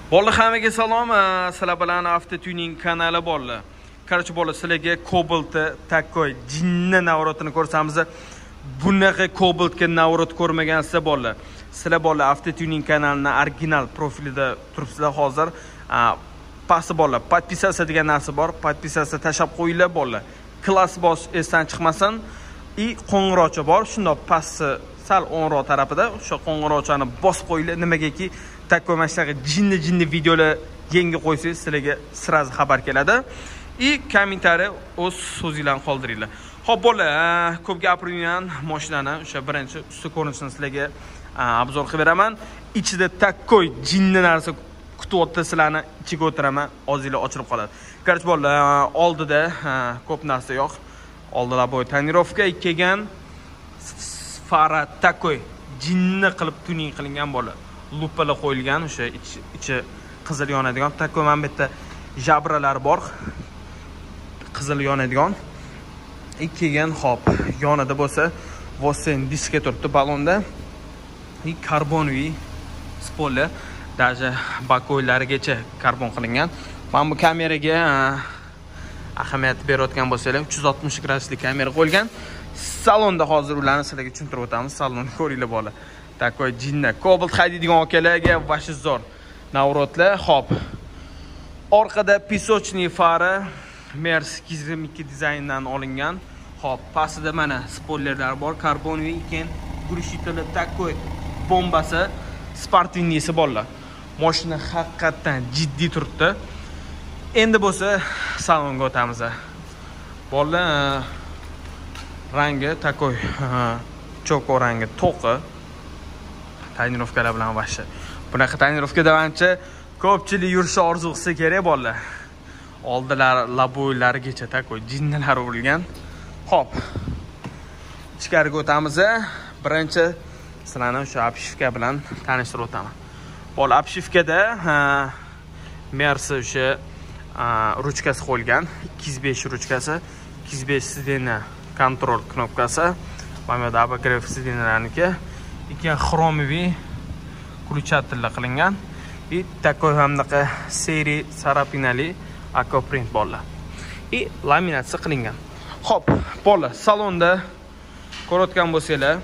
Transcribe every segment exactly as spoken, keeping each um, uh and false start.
Bolalar hammaga salom. Sizlar bilan Avtotuning kanali bolalar. Qarshi bolalar sizlarga Cobalt takoy jinni navrotini ko'rsamiz. Bunaqa Cobaltga navrot ko'rmagansizlar bolalar. Sizlar bolalar Avtotuning kanalini original profilida turibsizlar hozir. Pasti bolalar, podpisatsiya degan narsa bor. Podpisatsiya tashab qo'yinglar bolalar. Klass bos esdan chiqmasin. I qo'ng'iroqcha bor. Shundoq pasti sal o'nroq tarafida o'sha qo'ng'iroqchani bosib qo'yinglar. Nimagaki takoy mashaqa jinni jinni videolar yangi qo'ysangiz sizlarga sirazi xabar keladi. I kommentariy o'z so'zinglarni qoldiringlar. Xo'p bolalar, ko'p gapirgan mashinani o'sha birinchi usti ko'rinishini sizlarga obzor qilib beraman. Ichida takoy jinni narsa kutyapti, sizlarni ichiga o'tiraman, og'zinglar ochilib qoladi. Qarshi bolalar, oldida ko'p narsa yo'q. Oldida bo'y tonirovka kelgan fara takoy jinni qilib tuning qilingan bolalar. Lupalar qo'yilgan, o'sha ichi ichi qizil yonadigan takoy mana bu yerda jabralar bor. Qizil yonadigan. Ikkigan hop yonida bo'lsa, Vosen diska turibdi balonda. I karbonviy spoiler, даже bakoylarigacha karbon qilingan. Mana bu kameraga ahamiyat berayotgan bo'lsanglar, uch yuz oltmish gradusli kamera qo'yilgan. Salonda hozir ularni sizlarga tushuntirib o'tamiz. Salonni ko'ringlar bola. Takoy jinni Cobalt haydaydigan akalarga vashizor navrotlar. Hop. Orqada pisochniy fara Mers ikki yuz yigirma ikki dizayndan olingan. Hop, pastida mana spoilerlar bor. Karbonviy ekan, grushitali takoy bombasi, sportivniysi bolalar. Mashina haqiqatan jiddiy turibdi. Endi bo'lsa salonga o'tamiz. Bolalar rangi takoy choko rangi to'qi. Tonirovkalar bilan vashi. Bunaqa tonirovkada ancha ko'pchilik yurishi orzu qilsa kerak bolalar. Oldilar laboylarigacha takoy jinnilar urilgan. Hop. Ichkariga o'tamiz. Birinchi sizlarni o'sha obshivka bilan tanishtirib o'taman. Bol obshivkada Mers o'sha ruchkasi qo'yilgan. ikki yuz besh ruchkasi, ikki yuz besh sidena kontrol knopkasi. Mana bu abakrev sidenalarniki. Ikki xromoviy ключателlar qilingan. И takoy hamnaqa seri sarapinali akoprint bolalar. И laminatsiya qilingan. Xo'p, bolalar, salonda ko'rayotgan bo'lsanglar,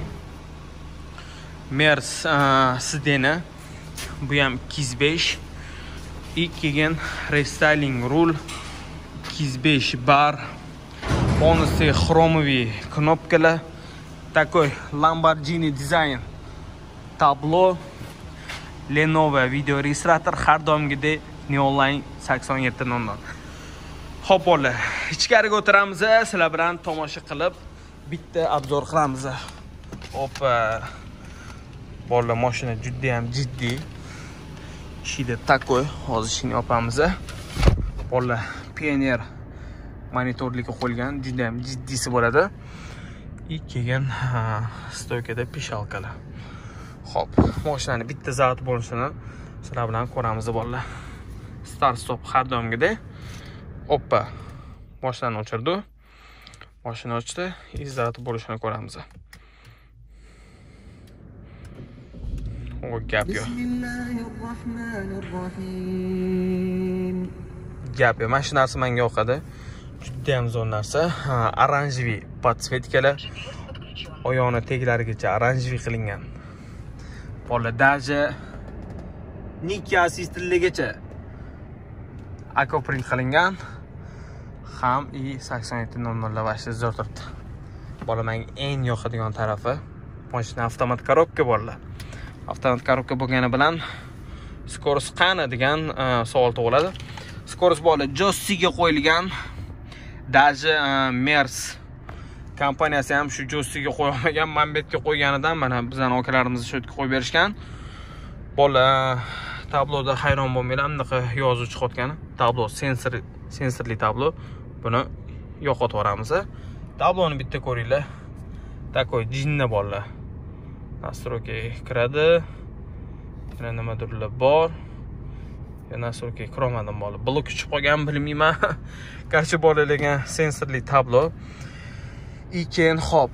Mers sidena, bu ham ikki yuz besh. И keyin restyling rul ikki yuz besh bar. Bonusi xromoviy knopkalar. Takoy Lamborghini dizayn tablo. Lenovo video registrator har doimgidek Neoline sakson yetti nol nol. Xo'p bolalar, ichkariga o'tiramiz, sizlar bilan tomosha qilib bitta obzor qilamiz. Hop. Bolalar, mashina juda ham jiddiy. Ishida takoy, hozir ishini yopamiz. Bolalar, Pioneer monitorligi qo'yilgan, juda ham jiddiysi bo'ladi. I keyin stoykada pishalkalar. Hop, mashinani bitta zavod bo'lishini sizlar bilan ko'ramiz bolalar. Start stop har doimgidek. Hoppa. Mashinani o'chirdi. Mashina ochdi, zavod bo'lishini ko'ramiz. O gap yo'q. Gap yo'q. Mashinasi menga yoqadi. Juda ham zo'r narsa. Oranjiviy podsvetkalar. Oyoqni teglarigacha oranjiviy qilingan. Bolalar, даже Nike assistligicha akoprint qilingan. Ham i sakson yetti nol nol vashi zo'r turibdi. Bolalar, menga eng yoqadigan tarafi mashina avtomat korobka bolalar. Avtomat korobka bo'lgani bilan skorost qani degan savol tug'iladi. Skorost bolalar joystickga qo'yilgan. Даже Mers kompaniyasi ham shu joystickga qo'ya olmagan, manbetga qo'yganidan mana bizning okalarimizni shu yerga qo'yib berishgan. Bolalar, tabloda hayron bo'lmanglar, bunaqa yozuv chiqayotgani. Tablo sensor, sensorli tablo. Buni yo'qotib yuboramiz. Tabloni bitta ko'ringlar. Takoy jinni bolalar. Nastroykaga kiradi. Yana nimadirlar bor. Yana nastroykaga kirolmadim bolalar. Blok uchib qolgan bilmayman. Qarshi bolalarga sensorli tablo. Iken hop.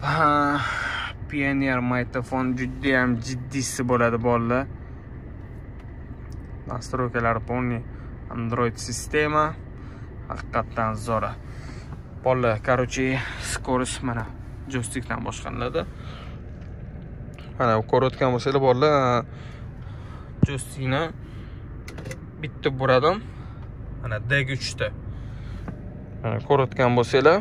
Pioneer mikrofon juda ham jiddiysi bo'ladi bolalar. Nastroykalari полный Android sistema. Haqiqatdan zo'r. Bolalar, короче, skorost mana joystickdan boshqariladi. Mana ko'rayotgan bo'lsanglar bolalar, joystickni bitta buradim. Mana D uch ta. Mana ko'rayotgan bo'lsanglar,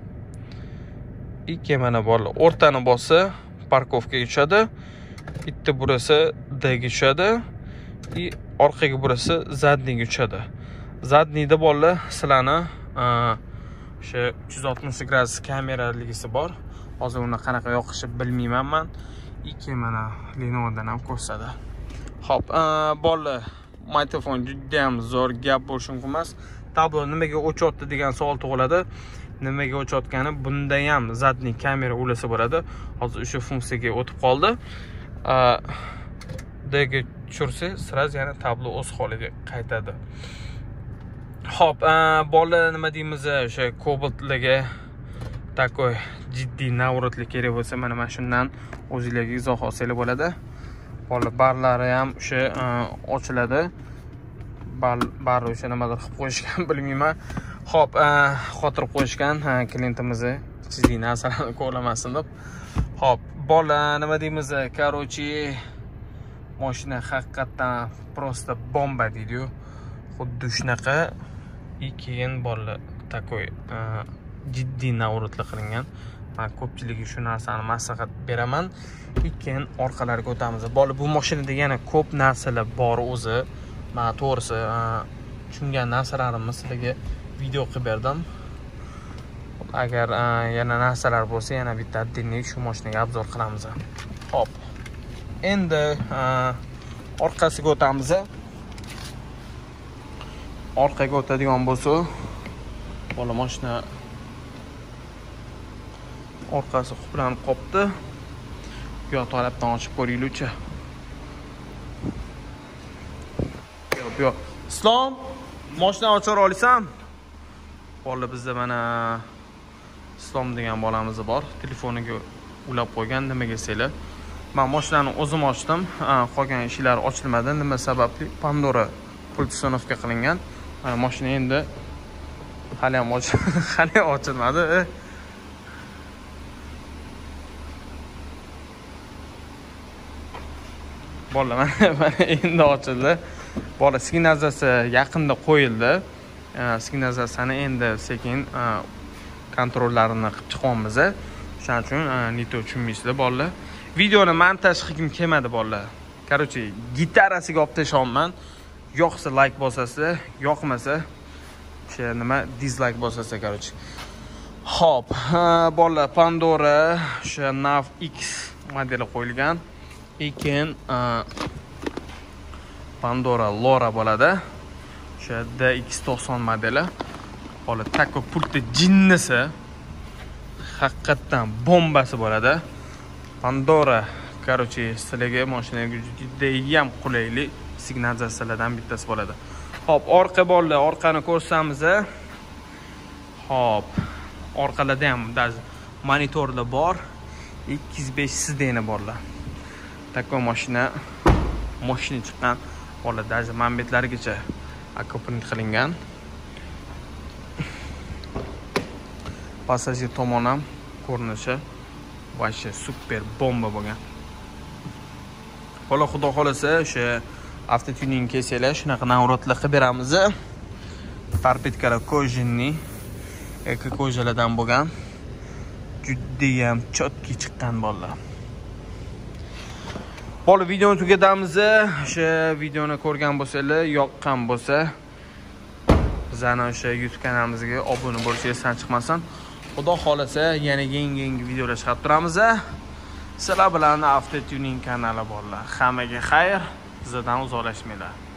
ikki mana bolalar o'rtani bossa parkovkaga tushadi. Bitta burasi D ga tushadi. И orqaga burasi zadniga tushadi. Zadniyda bolalar sizlarni o'sha uch yuz oltmish gradus kameraligisi bor. Hozir uni qanaqa yoqishi bilmayman men. ikki mana Lenovo'dan ham ko'rsatadi. Xo'p, bolalar, mikrofon juda ham zo'r gap bo'lishi mumkin emas. Tablo nimaga o'chyapti degan savol tug'iladi. Nimaga o'chayotgani, bunda ham zadniy kamera ulasi bo'ladi. Hozir o'sha funksiyaga o'tib qoldi. D ga tushirsa, sraz yana tablo o'z holiga qaytadi. Xo'p, bolalar nima deymiz, o'sha Cobaltlarga takoy jiddiy navrotli kerak bo'lsa, mana mana shundan o'zingizlarga izoh olsanglar bo'ladi. Bolalar barlari ham o'sha ochiladi. Bar bar o'sha nimadir qilib qo'yishgan bilmayman. Xo'p, xotirib qo'yishgan klientimizni jiddiy narsalarni ko'rlamasin deb. Xo'p, bolalar nima deymiz, короче, mashina haqiqatdan prosta bomba deydi-yu. Xuddi shunaqa. И keyin bolalar takoy jiddiy navrotli qilingan. Men ko'pchilikga shu narsani maslahat beraman. Keyin orqalariga o'tamiz. Bolalar, bu mashinada yana ko'p narsalar bor o'zi. Men to'g'risi tushungan narsalarimni sizlarga video qilib berdim. Agar yana narsalar bo'lsa, yana bitta отдельный shu mashinaga obzor qilamiz. Xo'p. Endi orqasiga o'tamiz. Orqaga o'tadigan bo'lsa, bola mashina orqasi quplanib qopti. Yo tarafdan ochib ko'ringlar-chi. Yo, yo. Islom, mashina ochib olasan? Bola, bizda mana Islom degan bolamiz bor. Telefoniga ulab qo'ygan, nimaga desanglar. Men mashinani o'zim ochdim. Qolgan eshiklar ochilmadi. Nima sababli? Pandora pultsonovka qilingan. Mana mashina endi hali ham hali ochilmadi. Bola, mana endi ochildi. Bola, signalizasiya yaqinda qo'yildi. Signalizasiyani endi sekin kontrollarini qilib chiqamiz. Shuning uchun nito tushunmaysizlar bolalar. Videoni montaj qilgim kelmadi bolalar. Короче, gitarasiga olib tashaman. Yoqsa like bosasiz, yoqmasa o'sha nima dislike bosasiz, короче. Xo'p, bolalar, Pandora o'sha Nav X modeli qo'yilgan. Keyin Pandora Lora bo'ladi. O'sha D X to'qson modeli. Bolalar, taco pultda jinnisi haqiqatdan bombasi bo'ladi. Pandora, короче, sizlarga mashinaga juda ham qulaylik signalizatsiyalardan bittasi bo'ladi. Xo'p, orqa bolalar, orqani ko'rsamiz. Xo'p, orqalarda ham даже monitorlar bor. ikki yuz besh sideni borlar. Taco mashina mashina chiqqan. Bolalar, даже manbetlarigacha akopnik qilingan. Passajir tomon ham ko'rinishi voобще super bomba bo'lgan. Bola, xudo xolasa o'sha avtotuning kesanglar, shunaqa navrotlar qilib beramiz. Tarpetkalar kojinni eko kojalardan bo'lgan. Juda ham chotki chiqqan bolalar. Bola, videoni tugatamiz. O'sha videoni ko'rgan bo'lsanglar, yoqqan bo'lsa, bizani o'sha YouTube kanalimizga obuna bo'lishingiz esdan chiqmasin. Xudo xolasa yana yangi-yangi videolar chiqarib turamiz. Sizlar bilan Avtotuning kanali borlar. Hammaga xayr, bizdan uzoqlashmanglar.